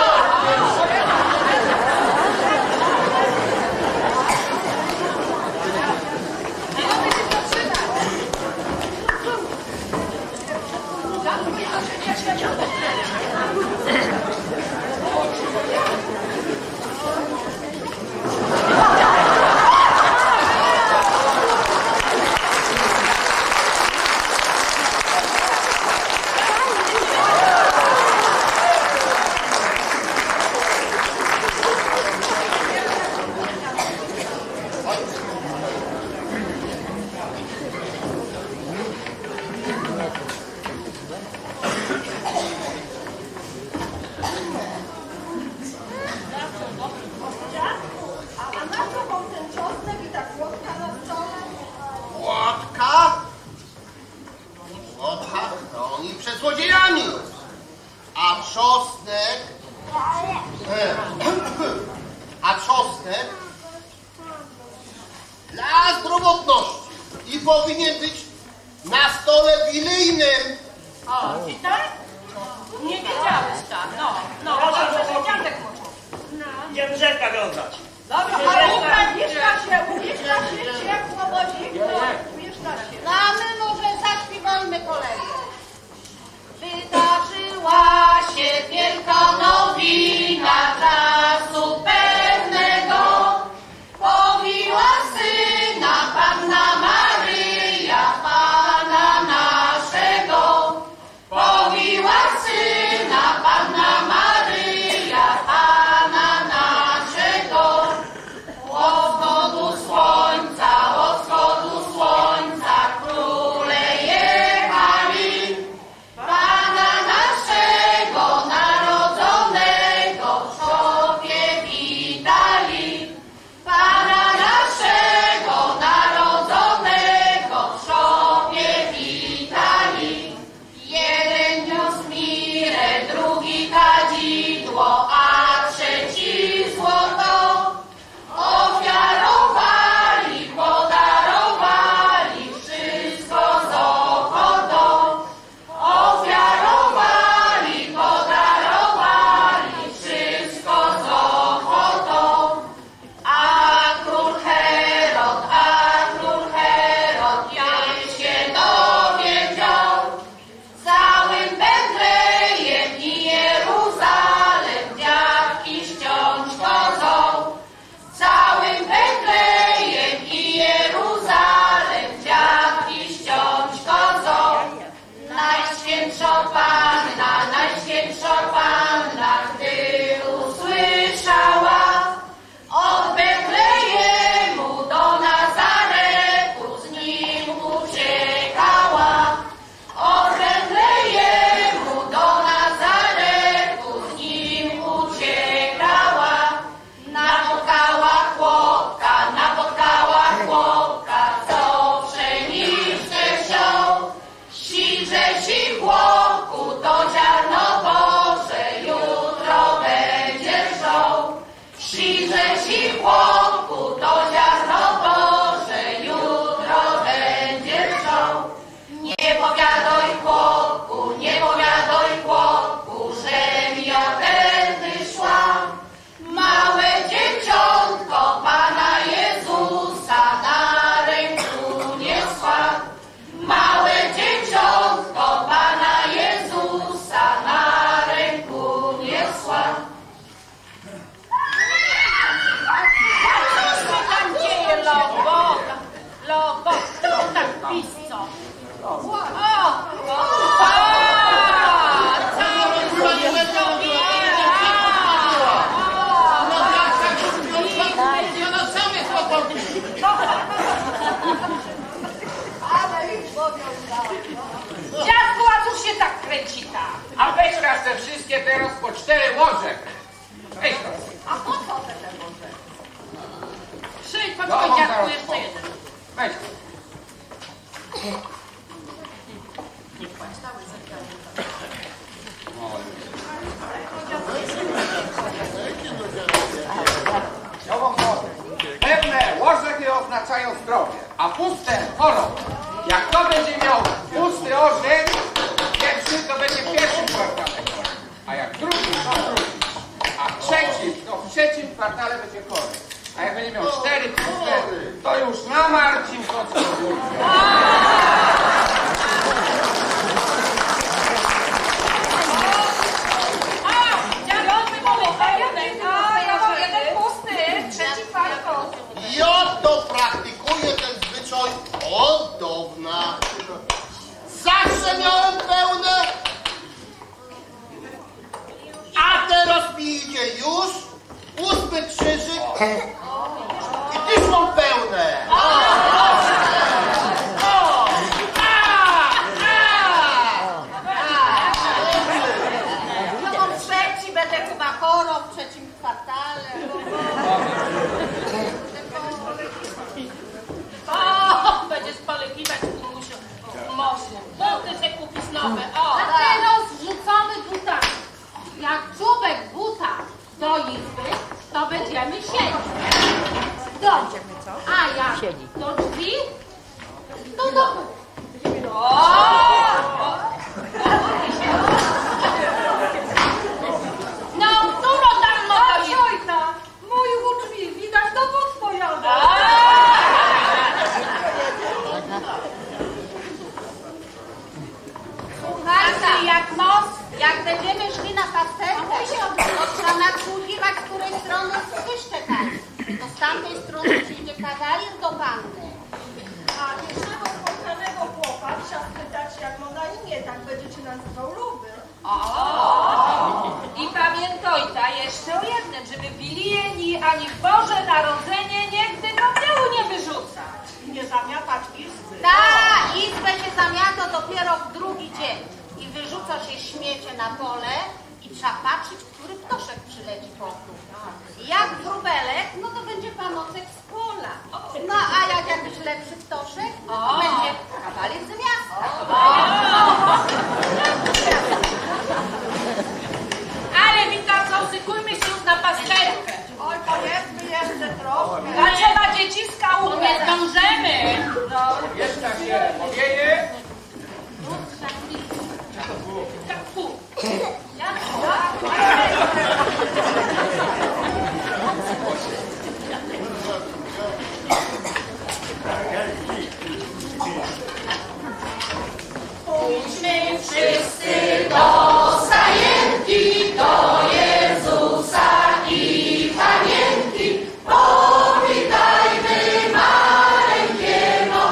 Dziadku, a cóż się tak kręci tak? A weź raz te wszystkie teraz po cztery łoże. Weź to. A po co te te łoże? Przyjdź, No, poczekaj, on dziadku, zaraz jeszcze po- jeden. Weź. Pełne łoże oznaczają zdrowie, a puste chorobę. w trzecim kwartale będzie chory. A jak będzie miał cztery puste, to już na Marcin Kocko. Ja to praktykuję ten zwyczaj od dawna. Zawsze miałem pełne, a teraz mi idzie już ósmy krzyżyk i też mam pełne. No on trzeci, będę chyba chorą w trzecim kwartale. O, będziesz polegiwać Kumusiu w mosie. Buty se kupisz nowe, o. A teraz rzucamy butami. Jak czubek buta do izby, to będziemy siedzieć. Dobrze. A jak do drzwi, to do góry. No, którą tam nogę jest? Ojca, mój u drzwi, widać dowód pojadę. Słuchajcie, jak most, jak będziemy szli na pasterkę, to trzeba nadsłuchiwać, z której strony wyszczekać. To z tamtej strony przyjdzie kawalier do panny. A pierwszego spotkanego chłopa trzeba spytać, jak ma na imię, tak będziecie nazywał Luby. O! I pamiętaj ta jeszcze o jednym, żeby Wilieni ani w Boże Narodzenie nigdy do tyłu nie wyrzucać. Nie zamiatać izby. Ta izbę się zamiata dopiero w drugi dzień. I wyrzuca się śmiecie na pole i trzeba patrzeć, który ptoszek przyleci po okół. Jak wróbelek, no to będzie panocek z pola. No a jak jakiś lepszy ptoszek, no to O. będzie kawalier z miasta. Ale Witaco, szykujmy się już na pasterkę. Oj, powiedzmy jeszcze troszkę. A trzeba dzieciska umieć, dążymy. No. Jeszcze się powieje. Pójdźmy wszyscy do stajenki, do Jezusa i Panienki. Powitajmy maleńkie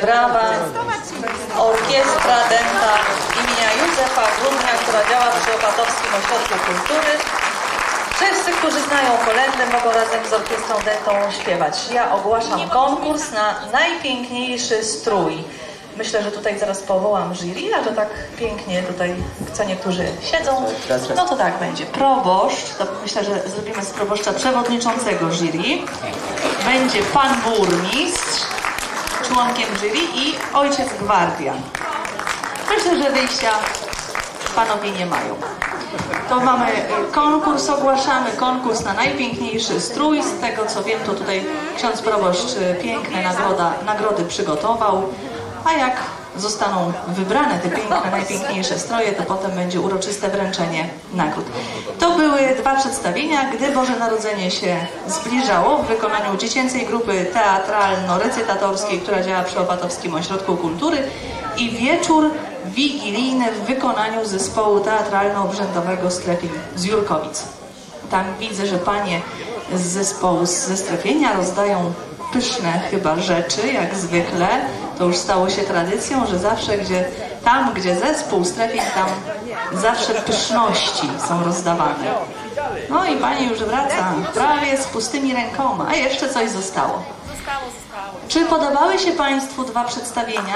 brawa Orkiestra Dęta imienia Józefa Grudnia, która działa przy Opatowskim Ośrodku Kultury. Wszyscy, którzy znają kolędę, mogą razem z Orkiestrą Dętą śpiewać. Ja ogłaszam konkurs na najpiękniejszy strój. Myślę, że tutaj zaraz powołam jury, a że tak pięknie tutaj co niektórzy siedzą, no to tak będzie. Proboszcz, to myślę, że zrobimy z proboszcza przewodniczącego jury. Będzie pan burmistrz, członkiem jury i ojciec gwardian. Myślę, że wyjścia panowie nie mają. To mamy konkurs, ogłaszamy konkurs na najpiękniejszy strój. Z tego co wiem, to tutaj ksiądz proboszcz piękne nagroda, nagrody przygotował. A jak zostaną wybrane te piękne, najpiękniejsze stroje, to potem będzie uroczyste wręczenie nagród. To były dwa przedstawienia, gdy Boże Narodzenie się zbliżało w wykonaniu dziecięcej grupy teatralno-recytatorskiej, która działa przy Opatowskim Ośrodku Kultury, i wieczór wigilijny w wykonaniu zespołu teatralno-obrzędowego Strefin z Jurkowic. Tam widzę, że panie z zespołu ze Strefienia rozdają pyszne chyba rzeczy, jak zwykle. To już stało się tradycją, że zawsze gdzie, tam, gdzie zespół Strefin, tam zawsze pyszności są rozdawane. No i pani już wraca prawie z pustymi rękoma, a jeszcze coś zostało. Zostało, zostało. Czy podobały się państwu dwa przedstawienia?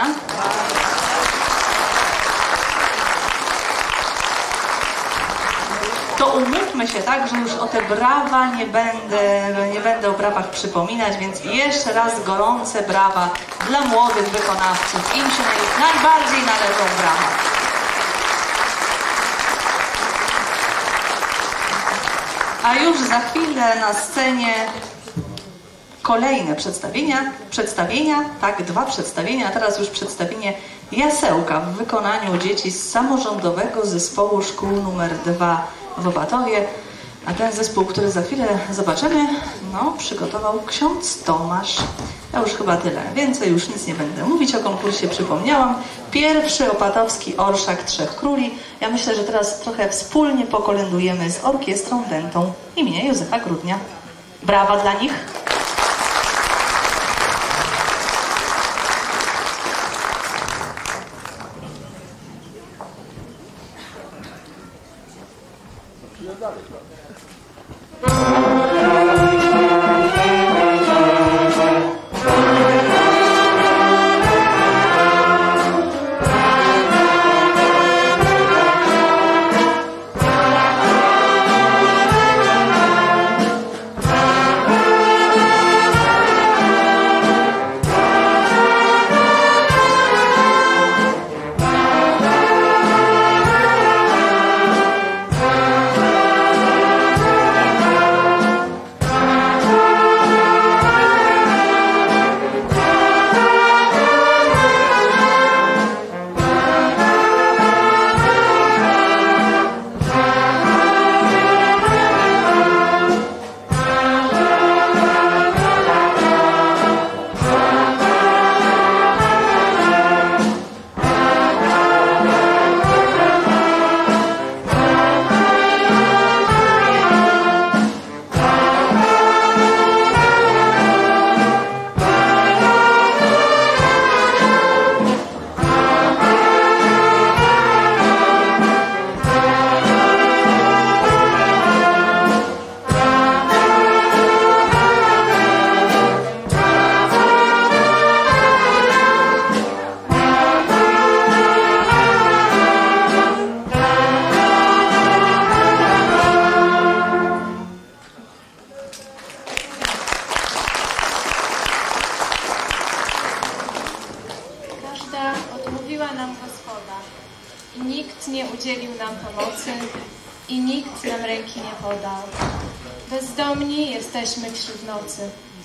To umówmy się tak, że już o te brawa nie będę, nie będę o brawach przypominać, więc jeszcze raz gorące brawa dla młodych wykonawców. Im się naj, najbardziej należą brawa. A już za chwilę na scenie kolejne przedstawienia, przedstawienia, tak, dwa przedstawienia, a teraz już przedstawienie Jasełka w wykonaniu dzieci z samorządowego zespołu szkół numer dwa w Opatowie. A ten zespół, który za chwilę zobaczymy, no, przygotował ksiądz Tomasz. Ja już chyba tyle. Więcej już nic nie będę mówić o konkursie, przypomniałam. Pierwszy opatowski orszak Trzech Króli. Ja myślę, że teraz trochę wspólnie pokolędujemy z Orkiestrą Dętą imienia Józefa Grudnia. Brawa dla nich. I nikt nam ręki nie podał. Bezdomni jesteśmy wśród nocy.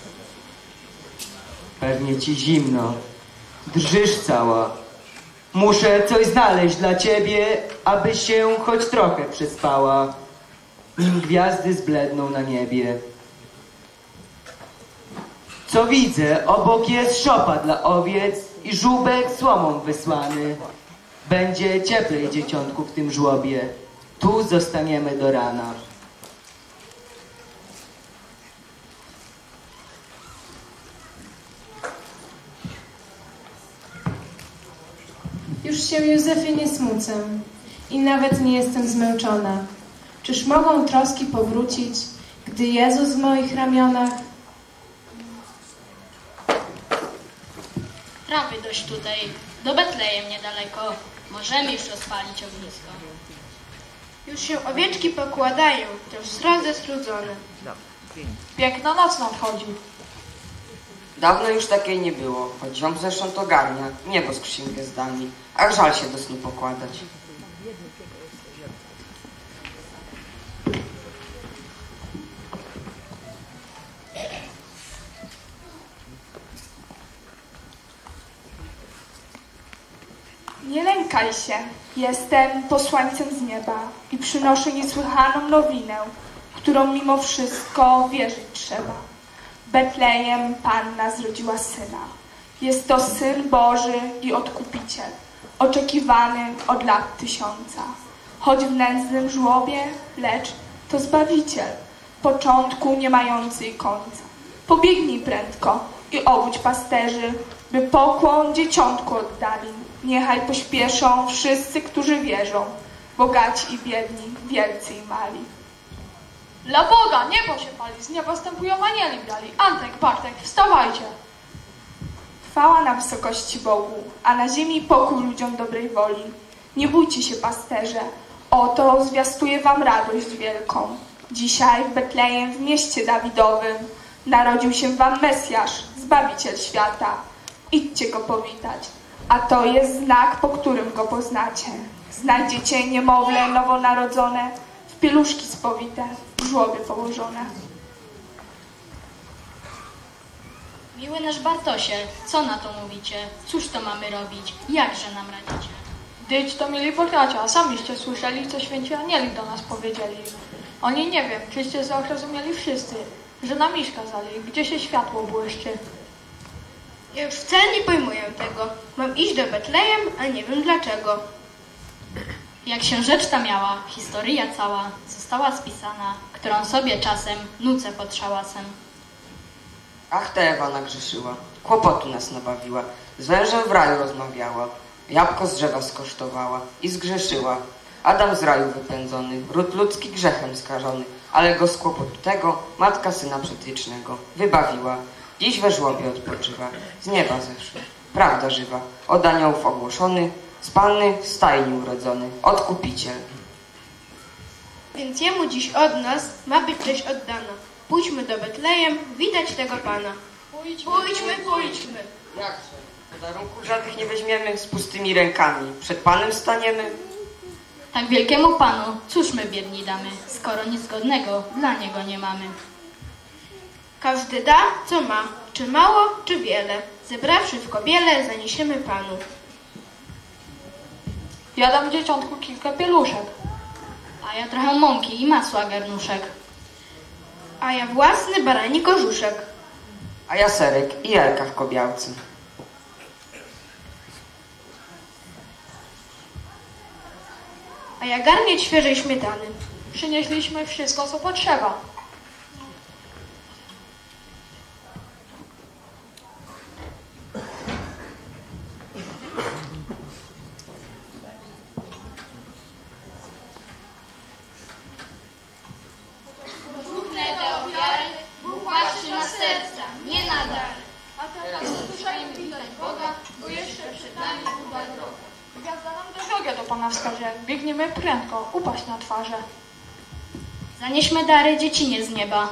Pewnie ci zimno. Drżysz cała. Muszę coś znaleźć dla ciebie, aby się choć trochę przespała, nim gwiazdy zbledną na niebie. Co widzę, obok jest szopa dla owiec i żółbek słomą wysłany. Będzie cieplej, dzieciątku, w tym żłobie. Tu zostaniemy do rana. się, Józefie, nie smucę i nawet nie jestem zmęczona. Czyż mogą troski powrócić, gdy Jezus w moich ramionach? Trawy dość tutaj, do Betlejem niedaleko. Możemy już rozpalić ognisko. Już się owieczki pokładają, też srodze strudzone. Piękna noc nadchodzi. Dawno już takiej nie było, choć ziom zewsząd ogarnia, niebo skrzynkę zdalni, ach żal się do snu pokładać. Nie lękaj się, jestem posłańcem z nieba i przynoszę niesłychaną nowinę, którą mimo wszystko wierzyć trzeba. W Betlejem Panna zrodziła Syna. Jest to Syn Boży i Odkupiciel, oczekiwany od lat tysiąca. Choć w nędznym żłobie, lecz to Zbawiciel, początku nie mający i końca. Pobiegnij prędko i obudź pasterzy, by pokłon dzieciątku oddali. Niechaj pośpieszą wszyscy, którzy wierzą, bogaci i biedni, wielcy i mali. Dla Boga niebo się pali, z nieba wstępują anieli biali. Antek, Bartek, wstawajcie. Chwała na wysokości Bogu, a na ziemi pokój ludziom dobrej woli. Nie bójcie się, pasterze, oto zwiastuję wam radość wielką. Dzisiaj w Betlejem, w mieście Dawidowym, narodził się wam Mesjasz, Zbawiciel świata. Idźcie go powitać, a to jest znak, po którym go poznacie. Znajdziecie niemowlę nowonarodzone, w pieluszki spowite, w żłobie położone. Miły nasz Bartosie, co na to mówicie? Cóż to mamy robić? Jakże nam radzicie? Dyć to mieli potracia, a samiście słyszeli, co święci anieli do nas powiedzieli. Oni nie wiem, czyście zrozumieli wszyscy, że nam iść kazali, gdzie się światło błyszczy. Ja już wcale nie pojmuję tego. Mam iść do Betlejem, a nie wiem dlaczego. Jak się rzecz ta miała, historia cała została spisana, którą sobie czasem nucę pod szałasem. Ach, ta Ewa nagrzeszyła, kłopotu nas nabawiła, z wężem w raju rozmawiała, jabłko z drzewa skosztowała i zgrzeszyła. Adam z raju wypędzony, ród ludzki grzechem skażony, ale go z kłopotu tego matka syna przedwiecznego wybawiła. Dziś we żłobie odpoczywa, z nieba zeszły, prawda żywa, od aniołów ogłoszony, z Panny w stajni urodzony, Odkupiciel. Więc jemu dziś od nas ma być cześć oddana. Pójdźmy do Betlejem, widać tego Pana. Pójdźmy, pójdźmy, pójdźmy. Jakże? Darunków żadnych nie weźmiemy, z pustymi rękami. Przed Panem staniemy. Tak wielkiemu Panu, cóż my biedni damy, skoro nic godnego dla Niego nie mamy. Każdy da, co ma, czy mało, czy wiele. Zebrawszy w kobiele, zaniesiemy Panu. Ja dam dzieciątku kilka pieluszek. A ja trochę mąki i masła garnuszek. A ja własny barani korzuszek. A ja serek i jajka w kobiałce. A ja garniec świeżej śmietany. Przynieśliśmy wszystko, co potrzeba. Bóg patrzy na serca, nie na dary. A teraz usłyszajmy widać Boga, bo jeszcze przed nami długa droga. Gwiazda nam drogę do Pana wskaże, biegniemy prędko, upaść na twarze. Zanieśmy dary dziecinie z nieba.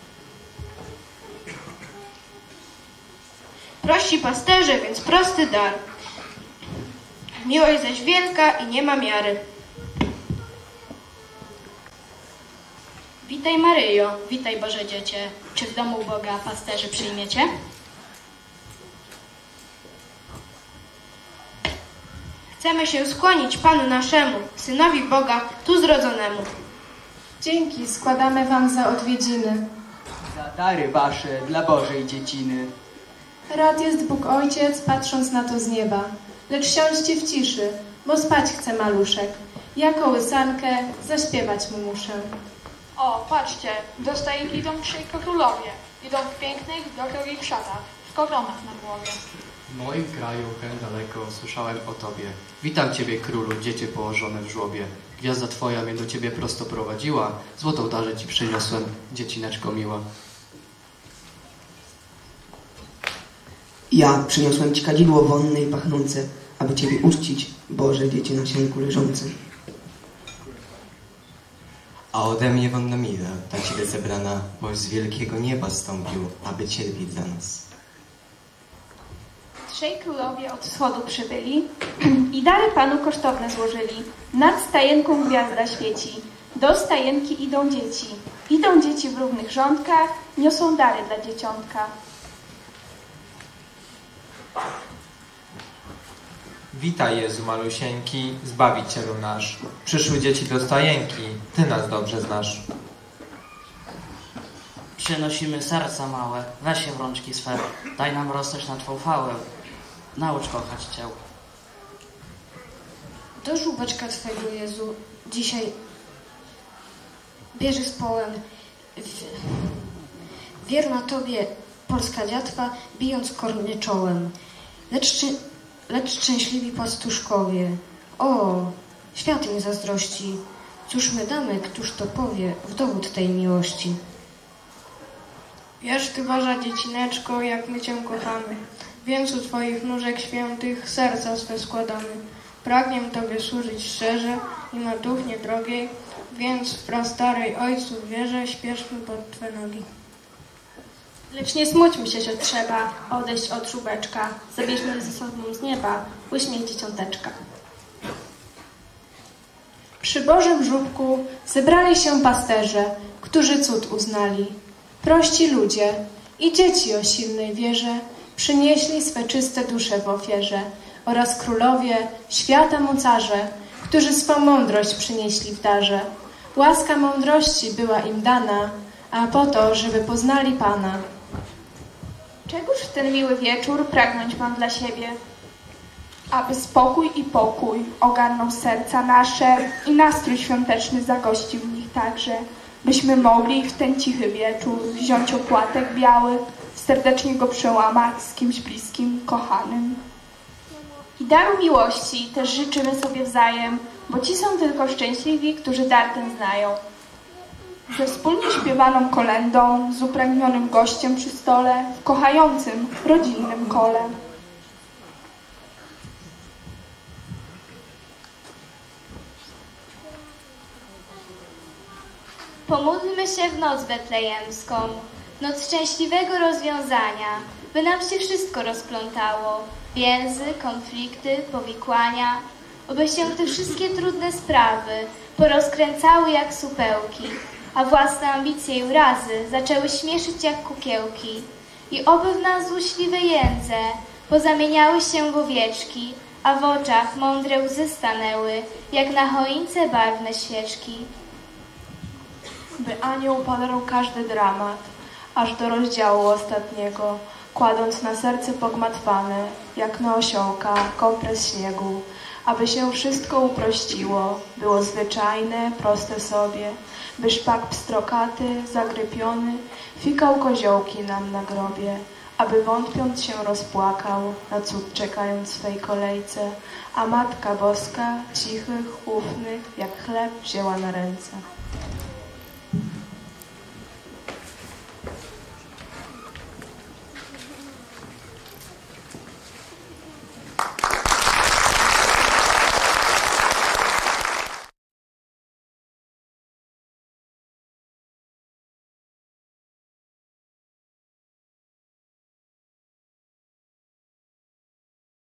Prości pasterze, więc prosty dar. Miłość zaś wielka i nie ma miary. Witaj Maryjo, witaj Boże Dziecię. Czy w domu Boga pasterzy przyjmiecie? Chcemy się skłonić Panu naszemu, Synowi Boga, tu zrodzonemu. Dzięki składamy wam za odwiedziny. Za dary wasze dla Bożej dzieciny. Rad jest Bóg Ojciec, patrząc na to z nieba. Lecz siądźcie w ciszy, bo spać chce maluszek. Ja kołysankę zaśpiewać mu muszę. O, patrzcie, do stajni idą trzej królowie. Idą w pięknych, dokrogich szatach, w koronach na głowie. W moim kraju, hen daleko, słyszałem o Tobie. Witam Ciebie, królu, dziecię położone w żłobie. Gwiazda Twoja mnie do Ciebie prosto prowadziła. Złotą darzę Ci przyniosłem, dziecineczko miła. Ja przyniosłem Ci kadzidło wonne i pachnące, aby Ciebie uczcić, Boże, dziecię na sienku leżące. A ode mnie wonna mila, dla Ciebie zebrana, boś z wielkiego nieba stąpił, aby cierpieć za nas. Trzej królowie od wschodu przybyli i dary Panu kosztowne złożyli. Nad stajenką gwiazda świeci. Do stajenki idą dzieci. Idą dzieci w równych rządkach, niosą dary dla dzieciątka. Witaj, Jezu malusieńki, Zbawicielu nasz. Przyszły dzieci do stajenki, Ty nas dobrze znasz. Przynosimy serca małe, weź się w rączki swe, daj nam rosnąć na Twą chwałę. Naucz kochać Cię. Do żółbeczka Twego, Jezu, dzisiaj bierze z połem. Wierna Tobie polska dziatwa, bijąc korny czołem. Lecz, lecz szczęśliwi pastuszkowie, o, świat mi zazdrości. Cóż my damy, któż to powie, w dowód tej miłości. Wiesz Ty, Boża dziecineczko, jak my Cię kochamy. Więc u Twoich nóżek świętych serca swe składamy. Pragniem Tobie służyć szczerze i na duchnie drogiej, więc w prastarej Ojcu wierze, śpieszmy pod Twe nogi. Lecz nie smućmy się, że trzeba odejść od żółbeczka. Zabierzmy ze sobą z nieba uśmiech dzieciąteczka. Przy Bożym żółbku zebrali się pasterze, którzy cud uznali. Prości ludzie i dzieci o silnej wierze przynieśli swe czyste dusze w ofierze oraz królowie, świata mocarze, którzy swą mądrość przynieśli w darze. Łaska mądrości była im dana, a po to, żeby poznali Pana. Czegóż w ten miły wieczór pragnąć mam dla siebie? Aby spokój i pokój ogarnął serca nasze i nastrój świąteczny zagościł w nich także, byśmy mogli w ten cichy wieczór wziąć opłatek biały, serdecznie go przełamać z kimś bliskim, kochanym. I daru miłości też życzymy sobie wzajem, bo ci są tylko szczęśliwi, którzy dar ten znają. Ze wspólnie śpiewaną kolędą, z upragnionym gościem przy stole, w kochającym, rodzinnym kole. Pomódlmy się w noc betlejemską, noc szczęśliwego rozwiązania, by nam się wszystko rozplątało, więzy, konflikty, powikłania, oby się te wszystkie trudne sprawy porozkręcały jak supełki, a własne ambicje i urazy zaczęły śmieszyć jak kukiełki i oby w nas złośliwe jędze pozamieniały się w owieczki, a w oczach mądre łzy stanęły, jak na choince barwne świeczki. By anioł podarł każdy dramat, aż do rozdziału ostatniego, kładąc na serce pogmatwane, jak na osiołka, kompres śniegu, aby się wszystko uprościło, było zwyczajne, proste sobie, by szpak pstrokaty, zagrypiony, fikał koziołki nam na grobie, aby wątpiąc się rozpłakał, na cud czekając swej kolejce, a Matka Boska, cichych, ufnych, jak chleb wzięła na ręce.